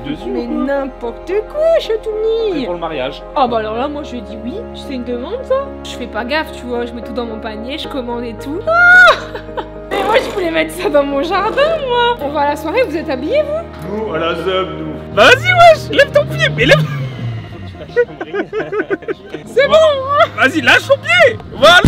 dessus. Mais n'importe quoi, Chatouni. C'est pour le mariage. Ah bah alors là, moi je dis oui, c'est une demande ça. Je fais pas gaffe, tu vois, je mets tout dans mon panier, je commande et tout. Mais moi je voulais mettre ça dans mon jardin, moi. On va à la soirée, vous êtes habillés, vous? Nous, à la ZUB, nous. Vas-y, wesh, lève ton pied, mais lève. C'est bon. Vas-y, lâche ton pied. Voilà.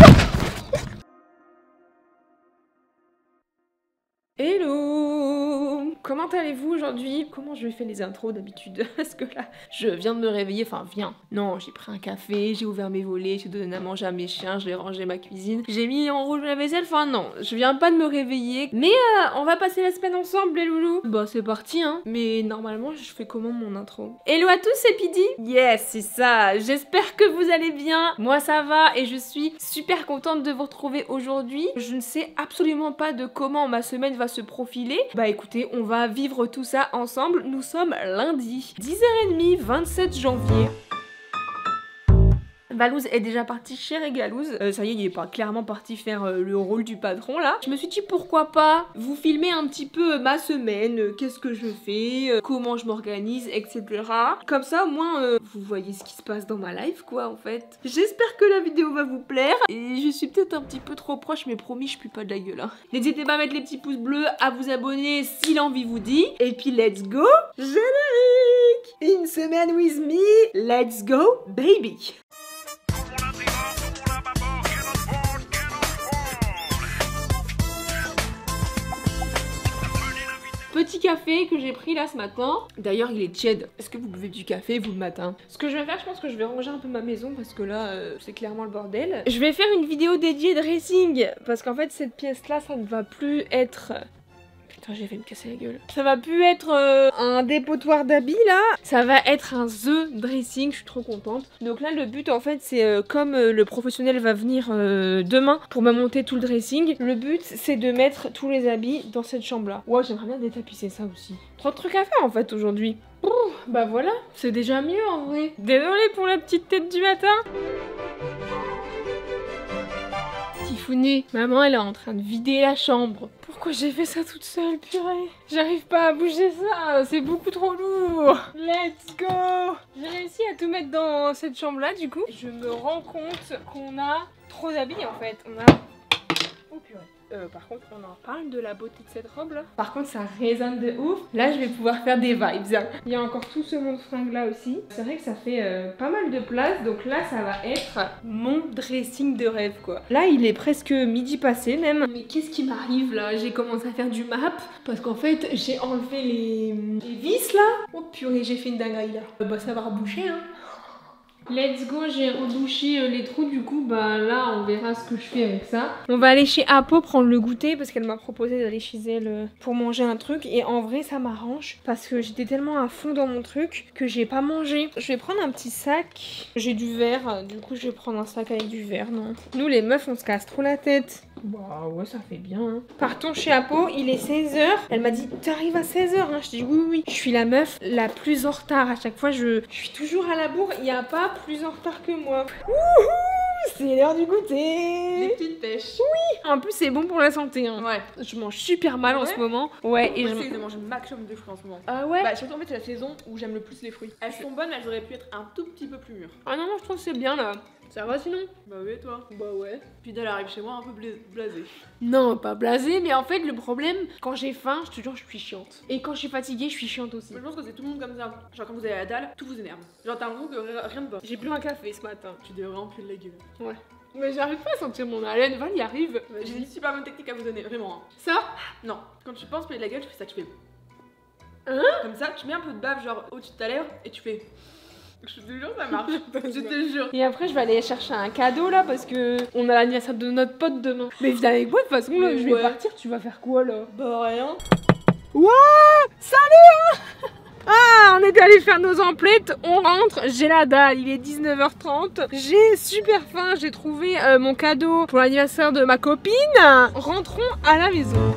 Hello! Comment allez-vous aujourd'hui? Comment je fais les intros d'habitude? Parce que là, je viens de me réveiller, enfin viens. Non, j'ai pris un café, j'ai ouvert mes volets, j'ai donné à manger à mes chiens, j'ai rangé ma cuisine, j'ai mis en rouge la vaisselle, enfin non, je viens pas de me réveiller. Mais on va passer la semaine ensemble les loulous. Bah c'est parti hein, mais normalement je fais comment mon intro? Hello à tous, c'est Pidi. Yes, c'est ça, j'espère que vous allez bien. Moi ça va et je suis super contente de vous retrouver aujourd'hui. Je ne sais absolument pas de comment ma semaine va se profiler. Bah écoutez, on va vivre tout ça ensemble. Nous sommes lundi, 10h30, 27 janvier. Valouz est déjà parti chez Régalouz. Ça y est, il est pas clairement parti faire le rôle du patron là. Je me suis dit pourquoi pas vous filmer un petit peu ma semaine, qu'est-ce que je fais, comment je m'organise, etc. Comme ça au moins vous voyez ce qui se passe dans ma life quoi en fait. J'espère que la vidéo va vous plaire. Et je suis peut-être un petit peu trop proche mais promis je pue pas de la gueule hein. N'hésitez pas à mettre les petits pouces bleus, à vous abonner si l'envie vous dit. Et puis let's go générique. Une semaine with me, let's go baby. Petit café que j'ai pris là ce matin. D'ailleurs il est tiède. Est-ce que vous buvez du café vous le matin? Ce que je vais faire, je pense que je vais ranger un peu ma maison parce que là c'est clairement le bordel. Je vais faire une vidéo dédiée dressing parce qu'en fait cette pièce là ça ne va plus être... Putain, j'ai fait me casser la gueule. Ça va plus être un dépotoir d'habits là. Ça va être un The Dressing, je suis trop contente. Donc là le but en fait c'est comme le professionnel va venir demain pour me monter tout le dressing. Le but c'est de mettre tous les habits dans cette chambre là. Ouais, j'aimerais bien détapisser ça aussi. Trop de trucs à faire en fait aujourd'hui. Bah voilà, c'est déjà mieux en vrai. Désolée pour la petite tête du matin. Tifouné, maman elle est en train de vider la chambre. Pourquoi j'ai fait ça toute seule, purée? J'arrive pas à bouger ça, c'est beaucoup trop lourd. Let's go. J'ai réussi à tout mettre dans cette chambre là du coup. Je me rends compte qu'on a trop d'habits en fait. On a... Oh purée. Par contre, on en parle de la beauté de cette robe là. Par contre, ça résonne de ouf. Là, je vais pouvoir faire des vibes. Il y a encore tout ce monde fringue là aussi. C'est vrai que ça fait pas mal de place. Donc là, ça va être mon dressing de rêve quoi. Là, il est presque midi passé même. Mais qu'est-ce qui m'arrive là? J'ai commencé à faire du map. Parce qu'en fait, j'ai enlevé les vis là. Oh purée, j'ai fait une dinguerie là. Bah, ça va reboucher hein. Let's go, j'ai rebouché les trous du coup, bah là on verra ce que je fais avec ça. On va aller chez Apo prendre le goûter parce qu'elle m'a proposé d'aller chez elle pour manger un truc et en vrai ça m'arrange parce que j'étais tellement à fond dans mon truc que j'ai pas mangé. Je vais prendre un petit sac, j'ai du verre, du coup je vais prendre un sac avec du verre, non. Nous les meufs on se casse trop la tête. Bah ouais ça fait bien hein. Partons chez Apo, il est 16h. Elle m'a dit t'arrives à 16h hein. Je dis oui oui. Je suis la meuf la plus en retard. À chaque fois je suis toujours à la bourre. Il n'y a pas plus en retard que moi. Wouhou, c'est l'heure du goûter. Des petites pêches. Oui. En plus c'est bon pour la santé hein. Ouais. Je mange super mal en ce moment. Ouais. Et j'essaie de manger le maximum de fruits en ce moment. Ah ouais. Bah surtout en fait c'est la saison où j'aime le plus les fruits. Elles sont bonnes, elles auraient pu être un tout petit peu plus mûres. Ah non moi je trouve que c'est bien là. Ça va sinon? Bah oui toi. Bah ouais. Puis elle arrive chez moi un peu blasée. Non, pas blasée, mais en fait le problème, quand j'ai faim, je te jure, je suis chiante. Et quand je suis fatiguée, je suis chiante aussi. Je pense que c'est tout le monde comme ça. Genre quand vous avez la dalle, tout vous énerve. Genre t'as l'impression que rien ne va. J'ai bu un café ce matin. Tu devrais empiler la gueule. Ouais. Mais j'arrive pas à sentir mon haleine, Val y arrive. J'ai une super bonne technique à vous donner, vraiment. Ça? Non. Quand tu penses peler la gueule, tu fais ça, tu fais... Hein? Comme ça, tu mets un peu de bave genre au-dessus de ta lèvre et tu fais... Je te jure, ça marche. Je te jure. Et après, je vais aller chercher un cadeau là parce que on a l'anniversaire de notre pote demain. Mais viens avec moi de toute façon, là, je vais partir. Tu vas faire quoi là? Bah rien. Wouah! Salut hein. Ah, on était allé faire nos emplettes, on rentre, j'ai la dalle, il est 19h30. J'ai super faim, j'ai trouvé mon cadeau pour l'anniversaire de ma copine. Rentrons à la maison.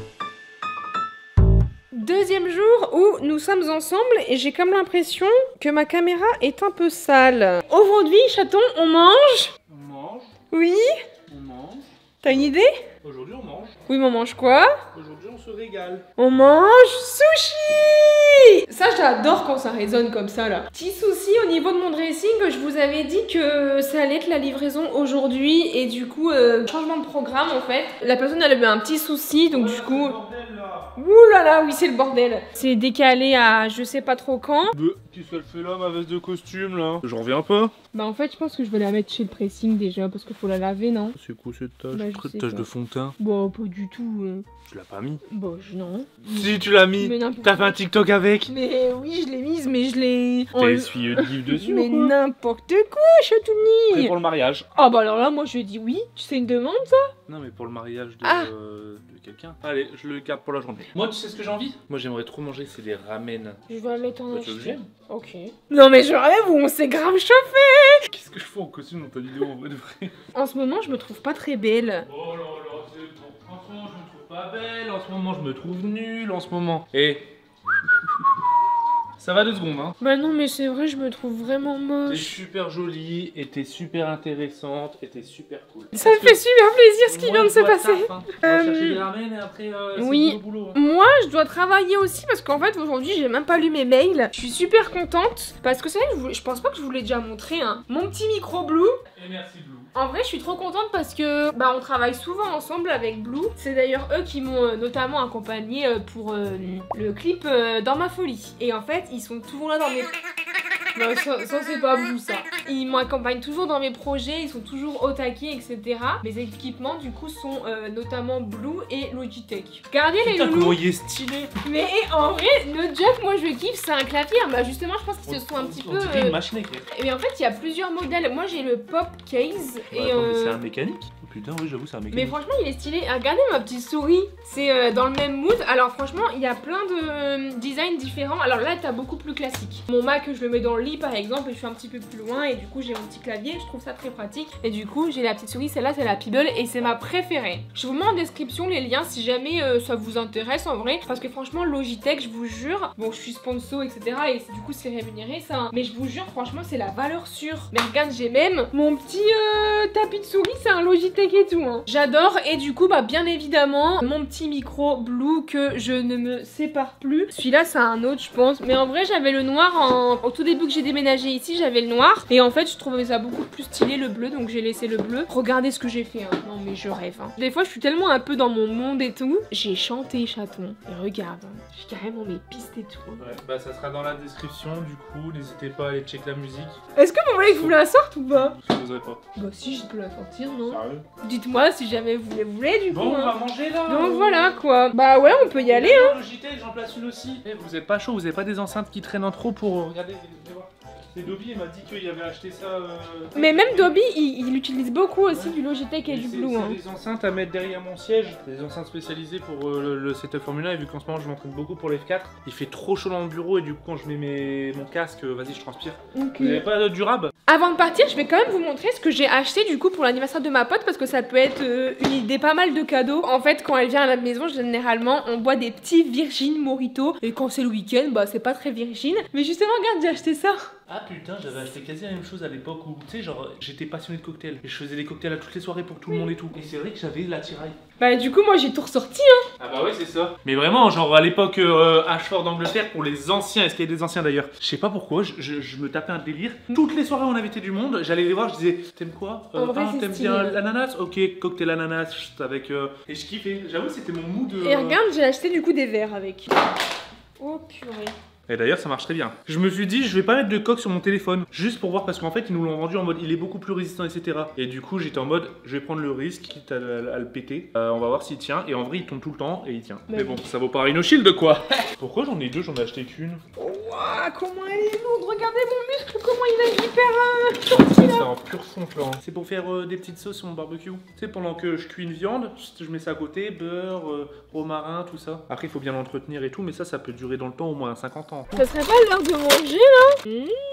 Deuxième jour où nous sommes ensemble et j'ai comme l'impression que ma caméra est un peu sale. Aujourd'hui, chaton, on mange? On mange. Oui? On mange. T'as une idée? Aujourd'hui on mange. Oui, mais on mange quoi? Aujourd'hui on se régale. On mange sushi! Ça, j'adore quand ça résonne comme ça, là. Petit souci au niveau de mon dressing, je vous avais dit que ça allait être la livraison aujourd'hui. Et du coup, changement de programme, en fait. La personne, elle a eu un petit souci, donc du coup... Ouh là là, oui, c'est le bordel. C'est décalé à je sais pas trop quand. Qu'est-ce qu'elle fait là, ma veste de costume, là? J'en reviens pas. Bah en fait, je pense que je vais la mettre chez le pressing déjà, parce qu'il faut la laver, non? C'est quoi cette tache? Bah, je sais Tache pas. de fond de teint. Bon, pas du tout. Tu l'as pas mis? Bah, non. Si, tu l'as mis. Mais n'importe T'as fait un TikTok avec? Mais oui, je l'ai mise, mais je l'ai... T'as essuyé de livre dessus Mais ou quoi? n'importe quoi, Chatouni! C'est pour le mariage. Ah bah alors là, moi je dis oui. Tu sais une demande, ça? Non, mais pour le mariage de, Ah. de quelqu'un. Allez, je le garde pour la journée. Moi, tu sais ce que j'ai envie? Moi, j'aimerais trop manger, c'est des ramen. Je vais la mettre en Bah, tu veux que acheter. j'aime? Ok. Non mais je rêve ou on s'est grave chauffé. Qu'est-ce que je fais en costume dans ta vidéo en vrai de vrai? En ce moment, je me trouve pas très belle. Oh là là, c'est bon. En ce moment, je me trouve pas belle. En ce moment, je me trouve nulle. En ce moment. Et. Ça va 2 secondes, hein. Bah non, mais c'est vrai, je me trouve vraiment T'es moche. super jolie, et t'es super intéressante, et t'es super cool. Ça me fait super plaisir ce qui vient de se passer. On va chercher des ramen et après, oui. c'est boulot, hein. Moi, je dois travailler aussi parce qu'en fait, aujourd'hui, j'ai même pas lu mes mails. Je suis super contente parce que c'est vrai que je pense pas que je vous l'ai déjà montré, hein. Mon petit micro Blue. Et merci Blue. En vrai, je suis trop contente parce que bah on travaille souvent ensemble avec Blue. C'est d'ailleurs eux qui m'ont notamment accompagnée pour le clip Dans ma folie. Et en fait, ils sont toujours là dans mes... Non, ça c'est pas Blue, ça. Ils m'accompagnent toujours dans mes projets, ils sont toujours au taquet, etc. Mes équipements, du coup, sont notamment Blue et Logitech. Regardez les Putain, loulous. comment il est stylé. Mais en vrai, le job, moi je kiffe, c'est un clavier. Bah justement, je pense qu'ils se sont un petit peu... une machine avec. Et en fait, il y a plusieurs modèles. Moi, j'ai le Pop Case. Et Attends, mais c'est un mécanique? Oh, putain, oui, j'avoue, c'est un mécanique. mais franchement, il est stylé. Regardez ma petite souris. C'est dans le même mood. Alors franchement, il y a plein de designs différents. Alors là, t'as beaucoup plus classique. Mon Mac, je le mets dans le lit par exemple et je suis un petit peu plus loin. Et du coup, j'ai mon petit clavier. Je trouve ça très pratique. Et du coup, j'ai la petite souris. Celle-là, c'est la Peeble et c'est ma préférée. Je vous mets en description les liens si jamais ça vous intéresse en vrai. Parce que franchement, Logitech, je vous jure. Bon, je suis sponsor, etc. Et du coup, c'est rémunéré ça. Hein. Mais je vous jure, franchement, c'est la valeur sûre. Mais regarde, j'ai même mon petit tapis de souris. C'est un Logitech et tout. Hein. J'adore. Et du coup, bah, bien évidemment, mon petit micro Blue que je ne me sépare plus. Celui-là, c'est un autre, je pense. Mais en vrai, j'avais le noir au tout début que j'ai déménagé ici. J'avais le noir. Et en fait, je trouvais ça beaucoup plus stylé le bleu. Donc, j'ai laissé le bleu. Regardez ce que j'ai fait. Hein. Non, mais je rêve. Hein. Des fois, je suis tellement un peu dans mon monde et tout. J'ai chanté, chaton. Et regarde. Hein. J'ai carrément mes pistes et tout. Ouais, bah ça sera dans la description du coup, n'hésitez pas à aller check la musique. Est-ce que vous voulez que je vous la sorte ou pas? Je n'oserais pas. Bah, si, je peux la sortir, non? Sérieux? Dites-moi si jamais vous voulez, du coup. Bon, on hein. va manger là. Donc voilà quoi. Bah ouais, on peut y aller. Hein. Logitech, j'en place une aussi. Eh, vous êtes pas chaud, vous avez pas des enceintes qui traînent en trop pour regarder, venez voir. C'est Dobby, il m'a dit qu'il avait acheté ça. Mais même Dobby, il utilise beaucoup aussi du Logitech et du Blue. Hein. C'est des enceintes à mettre derrière mon siège, des enceintes spécialisées pour le setup Formula. Et vu qu'en ce moment je m'entraîne beaucoup pour l'F4, il fait trop chaud dans le bureau et du coup quand je mets mon casque, vas-y je transpire. Ok. Vous avez pas du rab? Avant de partir, je vais quand même vous montrer ce que j'ai acheté du coup pour l'anniversaire de ma pote parce que ça peut être une idée pas mal de cadeaux. En fait, quand elle vient à la maison, généralement on boit des petits Virgin Mojito et quand c'est le week-end, bah c'est pas très virgin. Mais justement, regarde, j'ai acheté ça. Ah putain, j'avais acheté quasi la même chose à l'époque où, tu sais, genre, j'étais passionné de cocktails. Et je faisais des cocktails à toutes les soirées pour tout le monde et tout. Et c'est vrai que j'avais l'attirail. Bah du coup, moi j'ai tout ressorti. Hein. Ah bah ouais, c'est ça. Mais vraiment, genre à l'époque Ashford d'Angleterre, pour les anciens, est-ce qu'il y a des anciens d'ailleurs? Je sais pas pourquoi, je me tapais un délire. Toutes les soirées où on invité du monde, j'allais les voir, je disais, t'aimes quoi? En vrai, c'est t'aimes stylé. bien l'ananas? Ok, cocktail ananas, avec... Et je kiffais, j'avoue, c'était mon mood. Et regarde, j'ai acheté du coup des verres avec. Oh purée. Et d'ailleurs, ça marche très bien. Je me suis dit, je vais pas mettre de coque sur mon téléphone, juste pour voir, parce qu'en fait, ils nous l'ont rendu en mode, il est beaucoup plus résistant, etc. Et du coup, j'étais en mode, je vais prendre le risque, quitte à le péter. On va voir s'il tient. Et en vrai, il tombe tout le temps et il tient. Mais bon, ça vaut pas Rhino Shield, quoi. Pourquoi j'en ai deux, j'en ai acheté qu'une? Ouah, comment elle est lourde. Regardez mon muscle, comment il est hyper C'est en pur fond flan. C'est pour faire des petites sauces sur mon barbecue. Tu sais, pendant que je cuis une viande, je mets ça à côté, beurre, romarin, tout ça. Après, il faut bien l'entretenir et tout, mais ça peut durer dans le temps au moins 50 ans. Ça serait pas l'heure de manger là?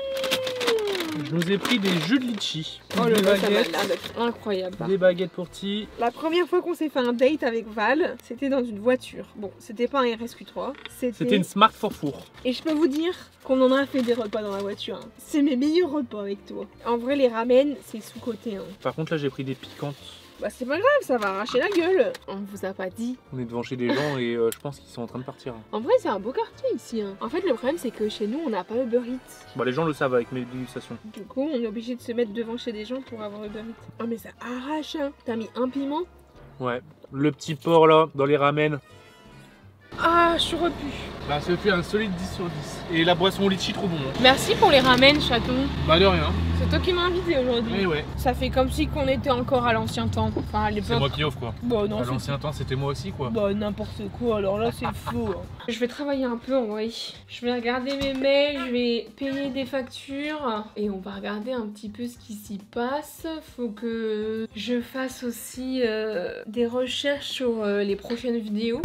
Je nous ai pris des jus de litchi. Oh le des gars, ça m'a baguettes. l'air d'être incroyable. Des baguettes pour Ti. La première fois qu'on s'est fait un date avec Val, c'était dans une voiture. Bon, c'était pas un RSQ3, C'était une Smart Four. Et je peux vous dire qu'on en a fait des repas dans la voiture. Hein. C'est mes meilleurs repas avec toi. En vrai, les ramen, c'est sous-côté. Hein. Par contre, là, j'ai pris des piquantes. Bah c'est pas grave, ça va arracher la gueule. On vous a pas dit. On est devant chez des gens et je pense qu'ils sont en train de partir. En vrai c'est un beau quartier ici. Hein. En fait le problème c'est que chez nous on n'a pas Uber Eats. Bah les gens le savent avec mes dégustations. Du coup on est obligé de se mettre devant chez des gens pour avoir Uber Eats. Oh mais ça arrache hein. T'as mis un piment? Ouais. Le petit porc là, dans les ramen. Ah je suis repu. Bah ça fait un solide 10 sur 10. Et la boisson au litchi trop bon. Hein. Merci pour les ramen chaton. Bah de rien. C'est toi qui m'as invité aujourd'hui. Mais ouais. Ça fait comme si qu'on était encore à l'ancien temps. Enfin à C'est l'époque. moi qui offre quoi. Bah non. À l'ancien temps c'était moi aussi quoi. Bah n'importe quoi, alors là c'est faux. Hein. Je vais travailler un peu en vrai. Je vais regarder mes mails, je vais payer des factures et on va regarder un petit peu ce qui s'y passe. Faut que je fasse aussi des recherches sur les prochaines vidéos.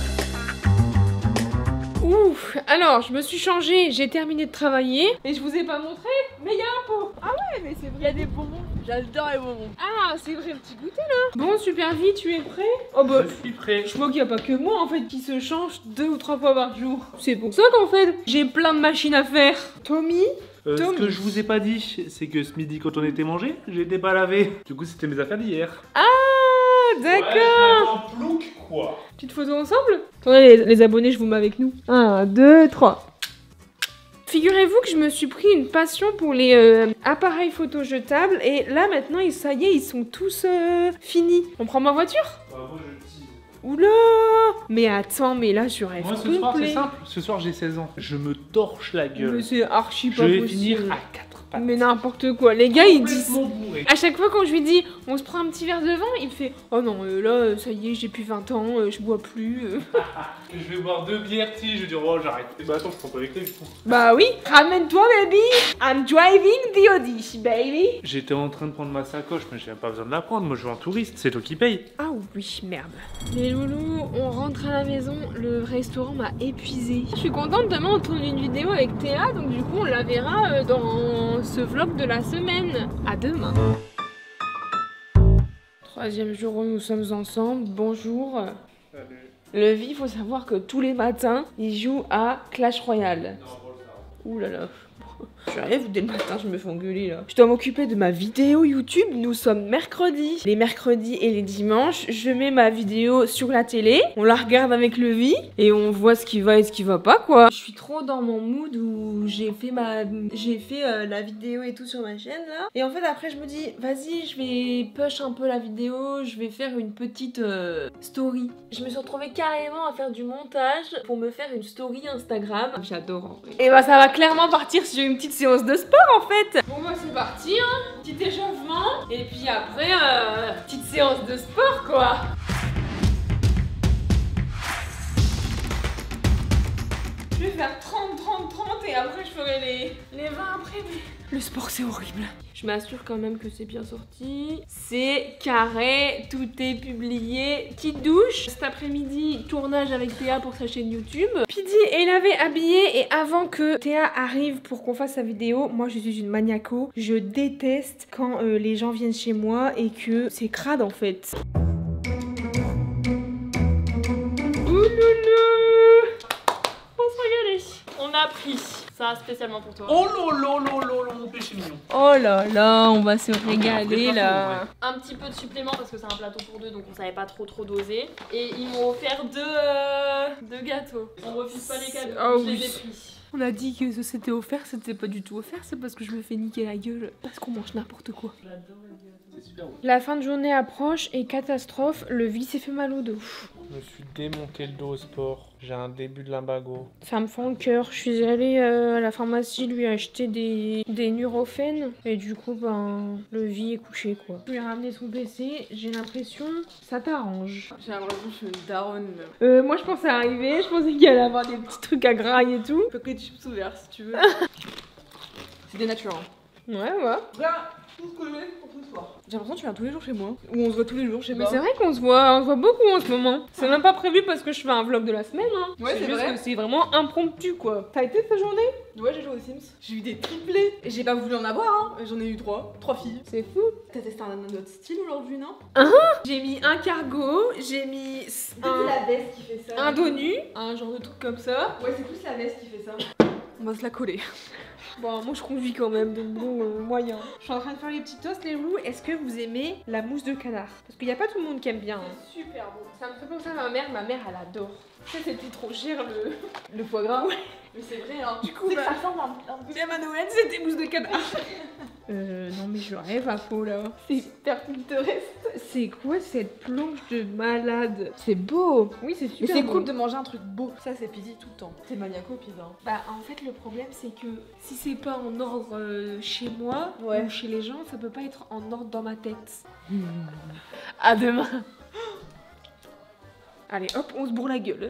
Ouf, alors je me suis changée, j'ai terminé de travailler et je vous ai pas montré, mais il y a un pot. Ah ouais, mais c'est vrai, il y a des bonbons. J'adore les bonbons. Ah, c'est vrai, un petit goûter là. Bon, super vite, tu es prêt? Oh bah, Je suis prêt. je vois qu'il n'y a pas que moi en fait qui se change 2 ou 3 fois par jour. C'est pour ça qu'en fait, j'ai plein de machines à faire. Tommy? Ce que je vous ai pas dit, c'est que ce midi quand on était mangé, j'étais pas lavé. Du coup c'était mes affaires d'hier. Ah, d'accord. Ouais, en plouc quoi. Petite photo ensemble? Attendez les abonnés, je vous mets avec nous. 1, 2, 3. Figurez-vous que je me suis pris une passion pour les appareils photo jetables et là maintenant, ça y est, ils sont tous finis. On prend ma voiture? Bah moi je tease. Oula! Mais attends, mais là je rêve Moi ce soir c'est complet. simple, ce soir j'ai 16 ans. Je me torche la gueule. Mais c'est archi Je pas vais possible. finir à 4 pattes. Mais n'importe quoi. Les gars, ils disent... Complètement bourré. À chaque fois quand je lui dis on se prend un petit verre de vin, il me fait oh non là ça y est j'ai plus 20 ans, je bois plus. Je vais boire 2 bières, si je vais dire oh j'arrête. Et bah attends je prends pas avec toi du coup. Bah oui, ramène-toi baby. I'm driving the Odyssey baby. J'étais en train de prendre ma sacoche mais j'ai pas besoin de la prendre, moi je suis un touriste, c'est toi qui paye. Ah oui merde. Les loulous, on rentre à la maison, le restaurant m'a épuisé. Je suis contente, demain on tourne une vidéo avec Théa, donc du coup on la verra dans ce vlog de la semaine. À demain. 3e jour où nous sommes ensemble, bonjour. Salut. Le vie, il faut savoir que tous les matins, il joue à Clash Royale. Ouh là là. J'arrive dès le matin, je me fais engueuler là. Je dois m'occuper de ma vidéo YouTube. Nous sommes mercredi. Les mercredis et les dimanches, je mets ma vidéo sur la télé. On la regarde avec le vie et on voit ce qui va et ce qui va pas quoi. Je suis trop dans mon mood où j'ai fait la vidéo et tout sur ma chaîne là. Et en fait après je me dis vas-y je vais push un peu la vidéo, je vais faire une petite story. Je me suis retrouvée carrément à faire du montage pour me faire une story Instagram. J'adore en vrai. Et bah ça va clairement partir sur une petite séance de sport en fait. Bon bah c'est parti hein, petit échauffement et puis après petite séance de sport quoi. Je vais faire 30, 30, 30 et après je ferai les 20 après. Mais... Le sport c'est horrible. Je m'assure quand même que c'est bien sorti. C'est carré, tout est publié. Petite douche. Cet après-midi, tournage avec Théa pour sa chaîne YouTube. Pidi est lavé, habillé et avant que Théa arrive pour qu'on fasse sa vidéo, moi je suis une maniaco. Je déteste quand les gens viennent chez moi et que c'est crade en fait. On a pris ça spécialement pour toi. Oh lolo, mon péché mignon. Oh là là, on va se régaler Des là. ouais. Un petit peu de supplément parce que c'est un plateau pour deux donc on savait pas trop doser. Et ils m'ont offert deux gâteaux. On refuse pas les cadeaux, Oh je les ai oui. pris. On a dit que c'était offert, c'était pas du tout offert, c'est parce que je me fais niquer la gueule, parce qu'on mange n'importe quoi. C'est super bon. La fin de journée approche et catastrophe, le vie s'est fait mal au dos. Je me suis démonté le dos au sport. J'ai un début de lumbago. Ça me fend le cœur. Je suis allée à la pharmacie lui acheter des Nurofen et du coup ben le vie est couché quoi. Je lui ai ramené son PC, j'ai l'impression ça t'arrange. J'ai l'impression que je suis une daronne. Moi je pensais arriver, je pensais qu'il y allait avoir des petits trucs à graille et tout. Pocket chips ouverts si tu veux. C'est des naturels. Ouais. Voilà tout ce que j'ai pour ce soir. J'ai l'impression que tu viens tous les jours chez moi. Ou on se voit tous les jours, je sais Mais pas. c'est vrai qu'on se voit beaucoup en ce moment. C'est même pas prévu parce que je fais un vlog de la semaine hein. Ouais, c'est juste vrai. que c'est vraiment impromptu quoi. T'as été ta journée? Ouais, j'ai joué aux Sims. J'ai eu des triplés. Et j'ai pas voulu en avoir, hein. J'en ai eu 3 filles. C'est fou. T'as testé un autre style aujourd'hui, non? J'ai mis un cargo, j'ai mis C'est la veste qui fait ça. un dos nu, un genre de truc comme ça. Ouais, c'est plus la veste qui fait ça. On va se la coller. Bon, moi je conduis quand même, donc bon, moyen. Je suis en train de faire les petits toasts, les loups. Est-ce que vous aimez la mousse de canard? Parce qu'il n'y a pas tout le monde qui aime bien. Hein. Super bon. Ça me fait penser à ma mère elle adore. Tu sais, c'était trop cher le foie gras. Ouais. Mais c'est vrai, hein. Du coup, ça ressemble un peu. Même à Noël, c'était mousse de canard. Non mais je rêve à faux là. C'est hyper pinterest. C'est quoi cette planche de malade? C'est beau. Oui, c'est super. Mais c'est beau. cool de manger un truc beau. Ça, c'est Pizzi tout le temps. C'est maniaco Pizza. Bah en fait le problème c'est que si c'est pas en ordre chez moi Ouais. ou chez les gens, ça peut pas être en ordre dans ma tête. À demain. Allez hop, on se bourre la gueule.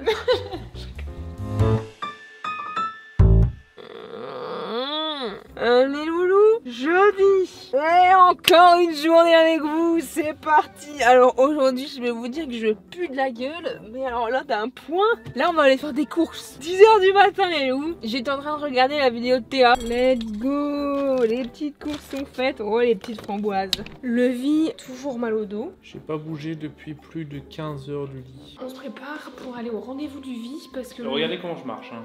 Les loulous, jeudi et encore une journée avec vous, c'est parti. Alors aujourd'hui je vais vous dire que je pue de la gueule, mais alors là d'un point, là on va aller faire des courses. 10h du matin les loups, j'étais en train de regarder la vidéo de Théa. Let's go, les petites courses sont faites, oh les petites framboises. Levi, toujours mal au dos. J'ai pas bougé depuis plus de 15 heures du lit. On se prépare pour aller au rendez-vous du vie parce que... Regardez comment je marche. Hein.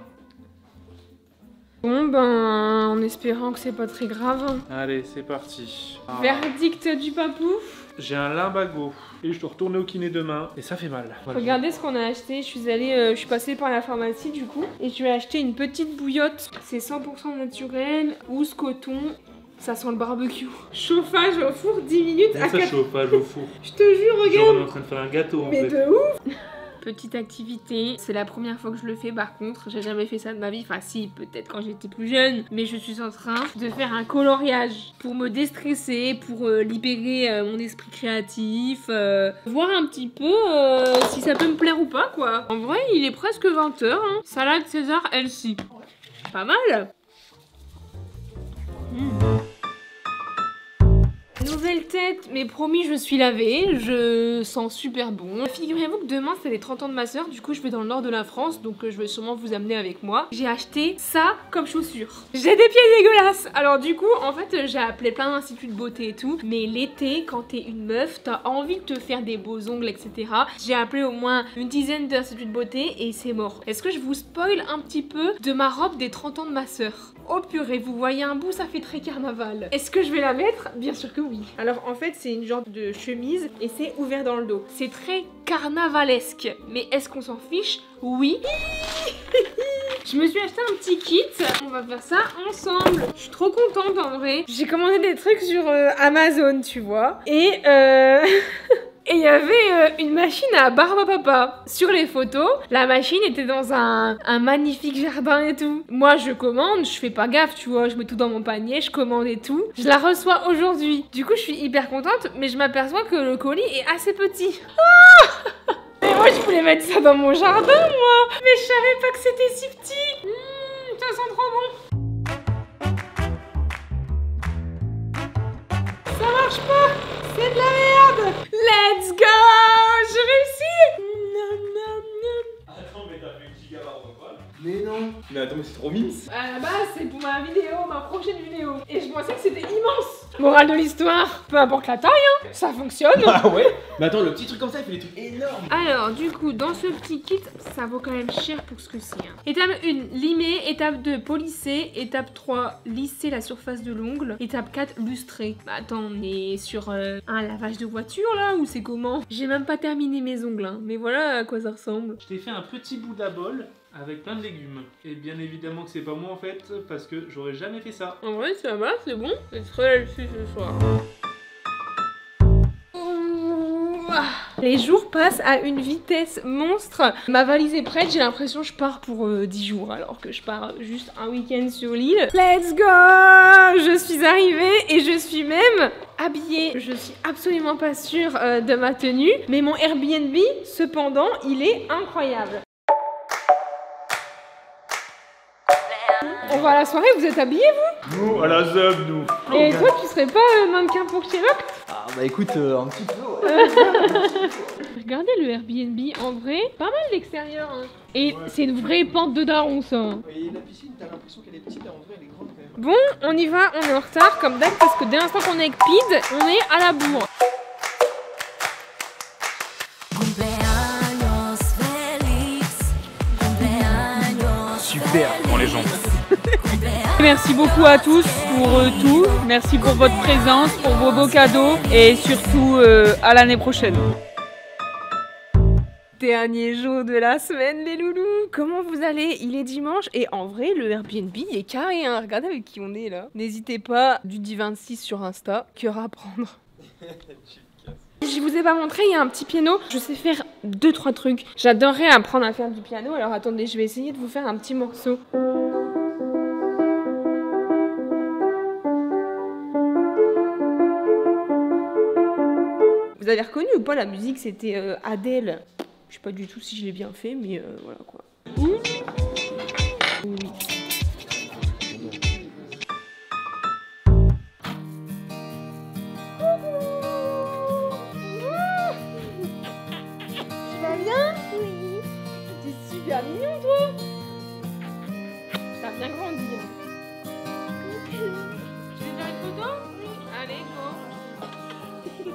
Bon ben, en espérant que c'est pas très grave. Allez, c'est parti. Ah. Verdict du papou. J'ai un lumbago et je dois retourner au kiné demain et ça fait mal. Voilà. Regardez ce qu'on a acheté. Je suis passée par la pharmacie du coup et je vais acheter une petite bouillotte. C'est 100% naturel, housse coton. Ça sent le barbecue. Chauffage au four 10 minutes à 4... chauffage au four. Je te jure, Genre regarde. on est en train de faire un gâteau en Mais fait. de ouf. Petite activité, c'est la première fois que je le fais par contre, j'ai jamais fait ça de ma vie, enfin si, peut-être quand j'étais plus jeune, mais je suis en train de faire un coloriage pour me déstresser, pour libérer mon esprit créatif, voir un petit peu si ça peut me plaire ou pas quoi. En vrai, il est presque 20h, hein. Salade César Elsie. Pas mal. Nouvelle tête, mais promis je suis lavée, je sens super bon. Figurez-vous que demain c'est les 30 ans de ma soeur, du coup je vais dans le nord de la France, donc je vais sûrement vous amener avec moi. J'ai acheté ça comme chaussures. J'ai des pieds dégueulasses. Alors du coup en fait j'ai appelé plein d'instituts de beauté et tout, mais l'été quand t'es une meuf, t'as envie de te faire des beaux ongles etc. J'ai appelé au moins une dizaine d'instituts de beauté et c'est mort. Est-ce que je vous spoil un petit peu de ma robe des 30 ans de ma soeur? Oh purée, vous voyez un bout, ça fait très carnaval. Est-ce que je vais la mettre? Bien sûr que oui. Alors en fait c'est une genre de chemise et c'est ouvert dans le dos. C'est très carnavalesque. Mais est-ce qu'on s'en fiche? Oui. Je me suis acheté un petit kit. On va faire ça ensemble. Je suis trop contente en vrai. J'ai commandé des trucs sur Amazon, tu vois. Et et il y avait une machine à barbe à papa. Sur les photos, la machine était dans un magnifique jardin et tout. Moi, je commande, je fais pas gaffe, tu vois, je mets tout dans mon panier, je commande et tout. Je la reçois aujourd'hui. Du coup, je suis hyper contente, mais je m'aperçois que le colis est assez petit. Ah mais moi, je voulais mettre ça dans mon jardin, moi. Mais je savais pas que c'était si petit. Ça sent trop bon. Ça marche pas. C'est de la merde. Let's go. J'ai réussi. Attends, mais t'as fait une gigabarre ou quoi? Mais non. Mais attends, mais c'est trop mince. À la base, c'est pour ma vidéo, ma prochaine vidéo. Et je pensais que c'était immense. Morale de l'histoire, peu importe la taille, hein, ça fonctionne. Ah ouais. Mais attends, le petit truc comme ça, il fait des trucs énormes. Alors, du coup, dans ce petit kit, ça vaut quand même cher pour ce que c'est. Hein. Étape 1, limer. Étape 2, polisser. Étape 3, lisser la surface de l'ongle. Étape 4, lustrer. Bah, attends, on est sur un lavage de voiture là ou c'est comment? J'ai même pas terminé mes ongles, hein, mais voilà à quoi ça ressemble. Je t'ai fait un petit bout d'abol avec plein de légumes. Et bien évidemment que c'est pas moi en fait, parce que j'aurais jamais fait ça. En vrai, ça va, c'est bon. C'est très healthy ce soir. Les jours passent à une vitesse monstre. Ma valise est prête, j'ai l'impression que je pars pour 10 jours alors que je pars juste un week-end sur l'île. Let's go! Je suis arrivée et je suis même habillée. Je suis absolument pas sûre de ma tenue, mais mon Airbnb, cependant, il est incroyable. On va à la soirée, vous êtes habillés vous? Nous, à la ZUB, nous. Et toi, tu serais pas mannequin pour Sherlock? Ah bah écoute, un petit peu. Ouais. Regardez le Airbnb, en vrai, pas mal l'extérieur. Hein. Et ouais, c'est une vraie pente de daron ça. Et la piscine, t'as l'impression qu'elle est petite, mais en vrai elle est grande quand même. Bon, on y va, on est en retard comme d'hab parce que dès l'instant qu'on est avec Pid, on est à la bourre. Super. Bon les gens. Merci beaucoup à tous pour tout. Merci pour votre présence, pour vos beaux cadeaux et surtout à l'année prochaine. Dernier jour de la semaine les loulous. Comment vous allez? Il est dimanche et en vrai le Airbnb est carré hein. Regardez avec qui on est là. N'hésitez pas, du D26 sur Insta, cœur à prendre. Je vous ai pas montré, il y a un petit piano. Je sais faire 2-3 trucs. J'adorerais apprendre à faire du piano. Alors attendez, je vais essayer de vous faire un petit morceau. Vous avez reconnu ou pas la musique? C'était Adele. Je sais pas du tout si je l'ai bien fait, mais voilà quoi. Oui. Tu vas bien? Oui. T'es super mignon toi. T'as bien grandi. Hein. Tu veux faire une photo? Oui. Allez, go.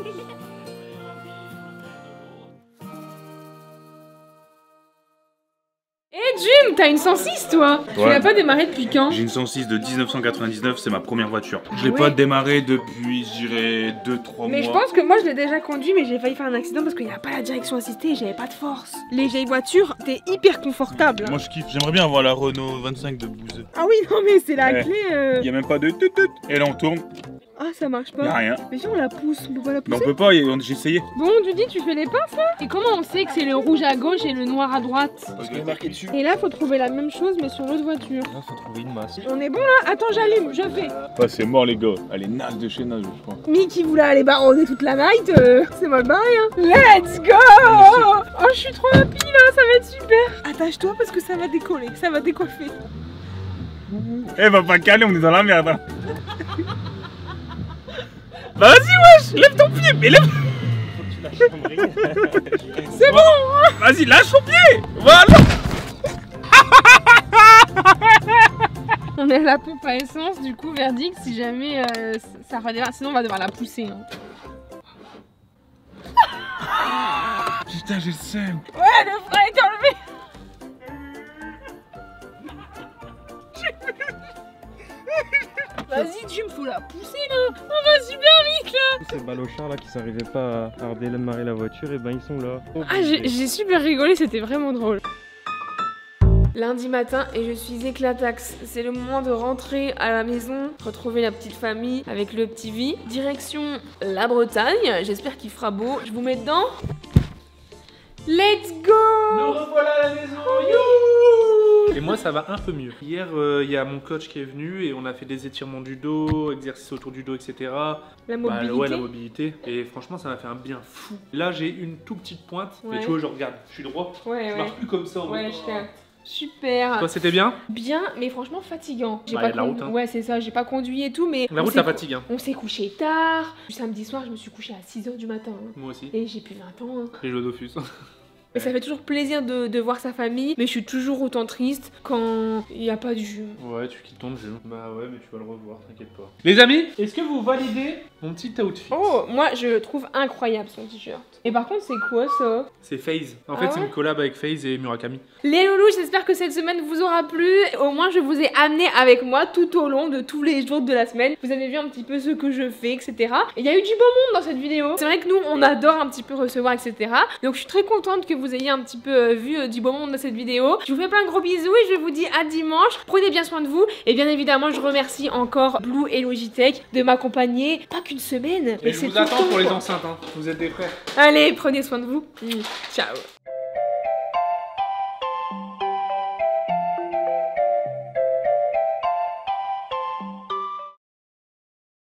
Jim, t'as une 106 toi? Ouais. Tu l'as pas démarré depuis quand? J'ai une 106 de 1999, c'est ma première voiture. Je l'ai pas démarré depuis, je dirais, 2-3 mois. Mais je pense que moi je l'ai déjà conduit, mais j'ai failli faire un accident parce qu'il n'y a pas la direction assistée et j'avais pas de force. Les vieilles voitures, t'es hyper confortable. Moi je kiffe, j'aimerais bien avoir la Renault 25 de Bouzeux. Ah oui, non mais c'est la clé. Y a même pas de tut. Et là on tourne. Ah ça marche pas. Y'a rien. Mais si on la pousse, on peut pas la pousser. Mais on peut pas, j'ai essayé. Bon, tu dis tu fais les pinces là? Et comment on sait que c'est le rouge à gauche et le noir à droite? Parce qu'il est marqué dessus. Et là faut trouver la même chose mais sur l'autre voiture. Là faut trouver une masse. On est bon là? Attends, j'allume, je fais. Ouais, c'est mort les gars. Elle est naze de chez naze, je crois. Mickey voulait aller baronner toute la night, c'est mal barré hein. Let's go! Oh je suis trop happy là, ça va être super. Attache-toi parce que ça va décoller, ça va décoiffer. Eh va pas caler, on est dans la merde hein. Bah vas-y wesh, lève ton pied, mais lève. Faut que tu lâches ton brique. C'est bon. Vas-y, lâche ton pied. Voilà. On est à la pompe à essence, du coup verdict si jamais ça redémarre, sinon on va devoir la pousser hein. Putain j'ai le seum. Ouais le frein est enlevé. Vas-y Jim, faut la pousser là. On va super vite là. Ces balochards là qui s'arrivaient pas à redémarrer la voiture, et ben ils sont là. Ah j'ai super rigolé, c'était vraiment drôle. Lundi matin et je suis éclataxe. C'est le moment de rentrer à la maison, retrouver la petite famille avec le petit V. Direction la Bretagne, j'espère qu'il fera beau. Je vous mets dedans. Let's go! Nous revoilà à la maison. Youhou! Et moi ça va un peu mieux. Hier il y a mon coach qui est venu et on a fait des étirements du dos, exercices autour du dos, etc. La mobilité. Ouais, la mobilité. Et franchement ça m'a fait un bien fou. Là j'ai une toute petite pointe, mais tu vois je regarde, je suis droit. Ouais, je marche plus comme ça. Ouais, je capte. Super. Toi c'était bien? Bien, mais franchement fatigant. Bah, y a la route, hein. Ouais c'est ça, j'ai pas conduit et tout, mais... La route ça fatigue hein. On s'est couché tard. Samedi soir je me suis couché à 6 h du matin. Hein. Moi aussi. Et j'ai plus 20 ans. Hein. J'ai joué au Dofus. Mais ça fait toujours plaisir de voir sa famille, mais je suis toujours autant triste quand il n'y a pas du jeu. Ouais, tu quittes ton jeu. Bah ouais, mais tu vas le revoir, t'inquiète pas. Les amis, est-ce que vous validez mon petit outfit? Oh, moi je le trouve incroyable son t-shirt. Et par contre, c'est quoi ça? C'est FaZe. En fait, c'est une collab avec FaZe et Murakami. Les loulous, j'espère que cette semaine vous aura plu. Au moins, je vous ai amené avec moi tout au long de tous les jours de la semaine. Vous avez vu un petit peu ce que je fais, etc. Et il y a eu du beau monde dans cette vidéo. C'est vrai que nous, on adore un petit peu recevoir, etc. Donc, je suis très contente que vous ayez un petit peu vu du beau monde dans cette vidéo. Je vous fais plein de gros bisous et je vous dis à dimanche. Prenez bien soin de vous. Et bien évidemment, je remercie encore Blue et Logitech de m'accompagner. Pas qu'une semaine. Et je vous attends pour les enceintes, hein. Vous êtes des frères. Allez, prenez soin de vous. Ciao.